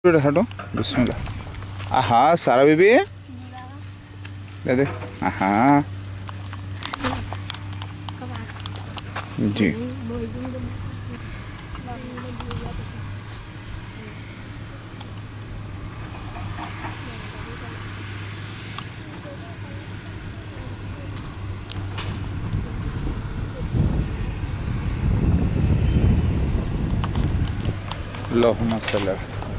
हटो बिस्मिल्लाह। हाँ सारा बीबी दे दे। हाँ जी अल्लाहुम्मा सल्ली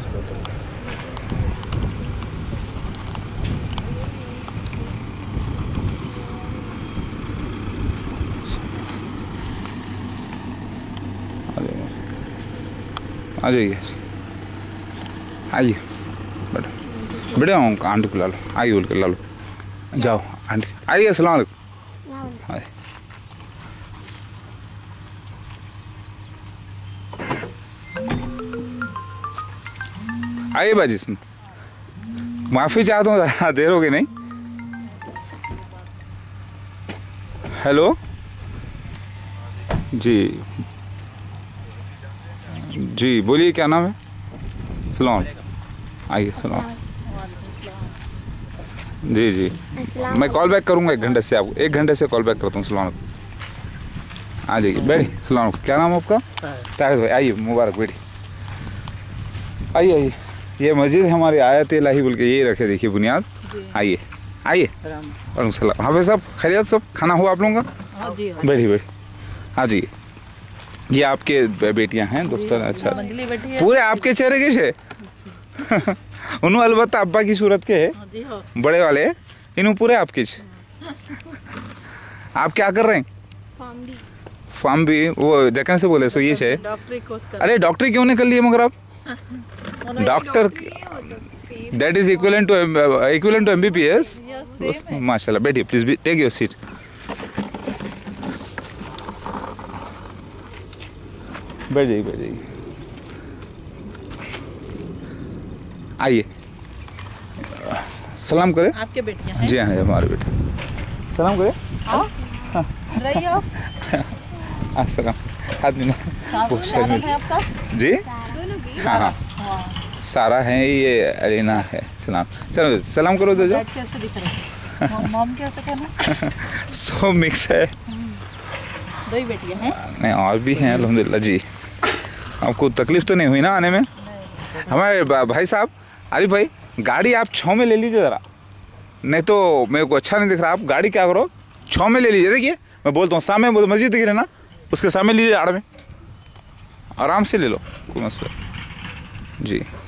आ जाइए आइए बेटा बेटा आंटी को ला लो आइए बोल के ला लो जाओ आंटी आइए अस्सलाम वालेकुम। आइए आइए बाजी सुन माफ़ी चाहता हूँ ज़रा देर हो गई नहीं। हेलो जी जी बोलिए क्या नाम है। सलाम आइए सलाम। जी जी मैं कॉल बैक करूँगा 1 घंटे से आपको 1 घंटे से कॉल बैक करता हूँ। सलाम आ जाइए बैठी। सलाम क्या नाम है आपका। तारिक भाई आइए मुबारक बैठी आइए आइए। ये मस्जिद हमारी आयत इलाही बोल के यही रखे देखिए बुनियाद। आइए आइए वालेकुम सलाम। हाफिज़ साहब खैरियत सब खाना हुआ आप लोगों का। बैठी बैठी हाँ जी ये आपके बेटियां हैं दोस्तों। अच्छा पूरे आपके चेहरे के छे उन्होंने अलबत्ता अब्बा की सूरत के है बड़े वाले इन्हों पूरे आपके छे। आप क्या कर रहे हैं। फार्म भी वो देखने से बोले सो ये छे। अरे डॉक्टरी क्यों नहीं कर लिए मगर आप doctor that is equivalent to MBBS. माशाल्लाह बैठिए प्लीज टेक योर सीट। बैठ जाइए बैठ जाइए आइए सलाम करें। आपके बेटियां हैं। जी हाँ हमारे बेटे सलाम करें। अस्सलाम आदमी आपका जी हाँ हाँ सारा है ये अलीना है। सलाम चलो सलाम करो दो जो सो मिक्स है। 2 बेटियां हैं नहीं और भी हैं अल्हम्दुलिल्लाह जी। आपको तकलीफ तो नहीं हुई ना आने में। हमारे भाई साहब अरे भाई गाड़ी आप 6 में ले लीजिए ज़रा नहीं तो मेरे को अच्छा नहीं दिख रहा। आप गाड़ी क्या करो 6 में ले लीजिए। देखिए मैं बोलता हूँ सामने मस्जिद दिख रही है ना उसके सामने लीजिए आड़ में आराम से ले लो कोई मसला जी।